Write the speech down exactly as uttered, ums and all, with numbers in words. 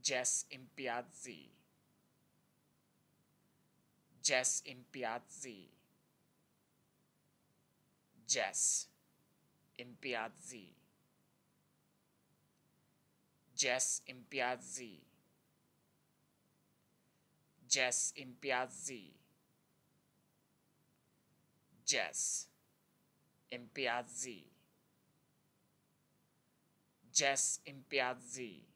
Jess Impiazzi, Jess Impiazzi, Jess Impiazzi, Jess Impiazzi, Jess Impiazzi, Jess Impiazzi, Jess Impiazzi,